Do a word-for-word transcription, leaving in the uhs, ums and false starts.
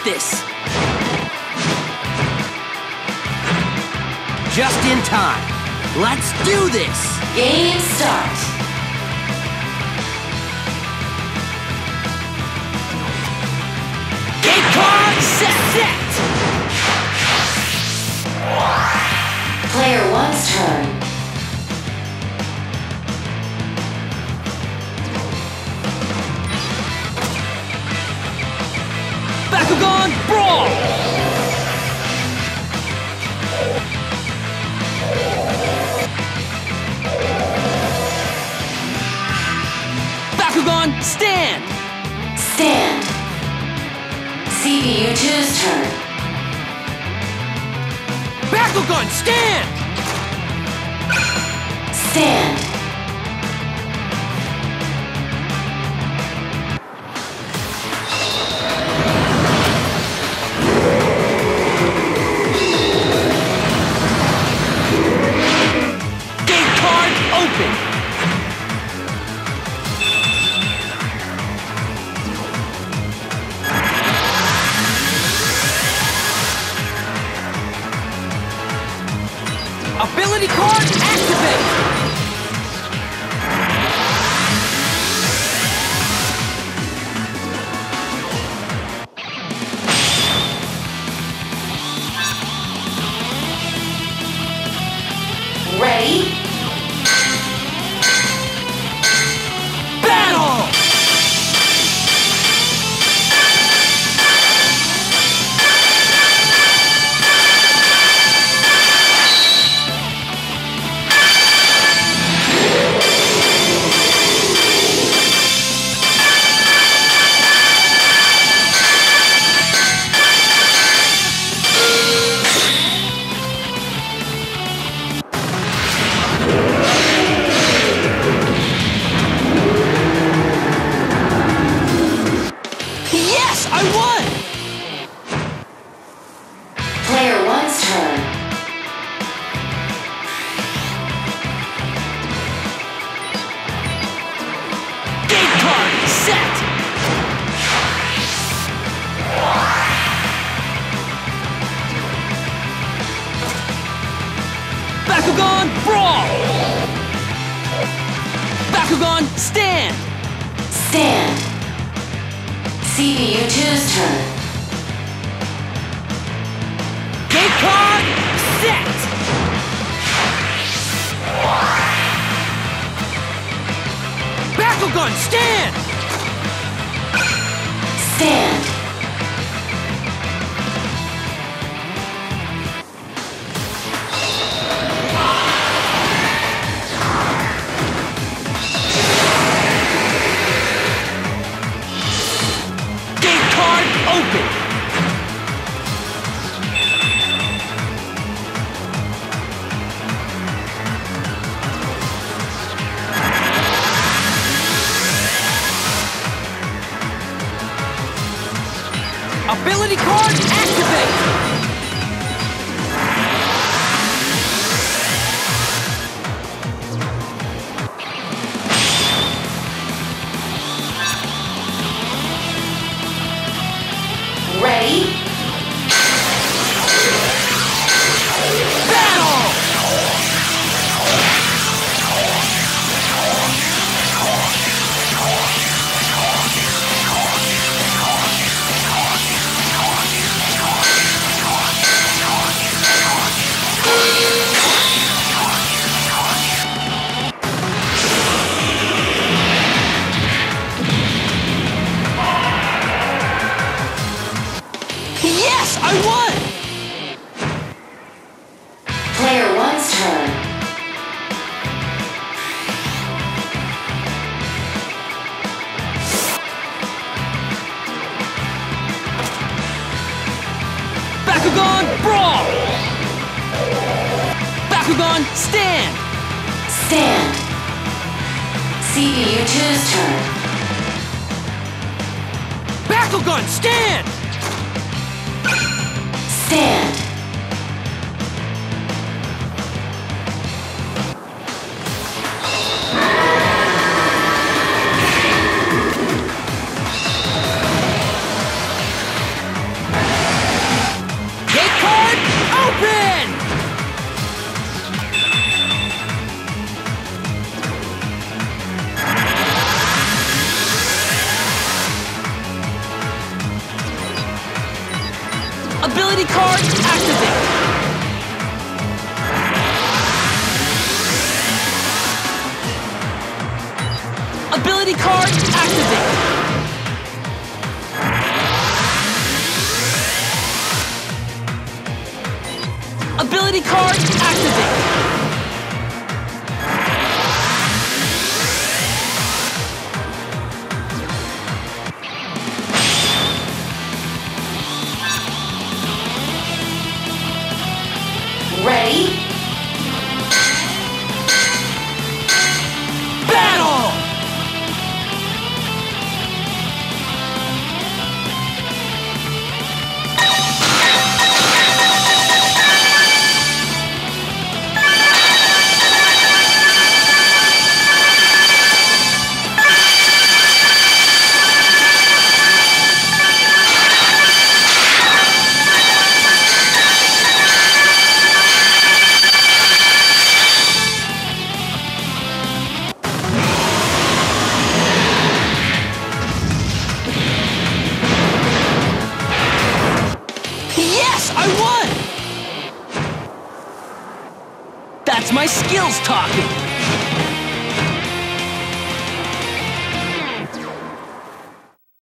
got this! Just in time. Let's do this! Game start. Game card set! Set! Player one's turn. Bakugan Brawl! Bakugan Stand! Stand. C B U two's turn. Bakugan Stand! Stand. Game card open! Ability card activate! Ready? Battle! Yes, I won! Player one's turn. Game card set! Bakugan Brawl! Bakugan Stand! Stand. C B U two's turn. Game card set! Bakugan Stand! Stand. Game card open! Ability card activate! Ready? Battle! Yes, I won! Player one's turn. Bakugan Brawl! Bakugan Stand! Stand. C B U two's turn. Bakugan Stand! Stand. open! Ability card, activate! Ability card, activate! Ability card, activate! Ready? Battle! Yes, I won! That's my skills talking!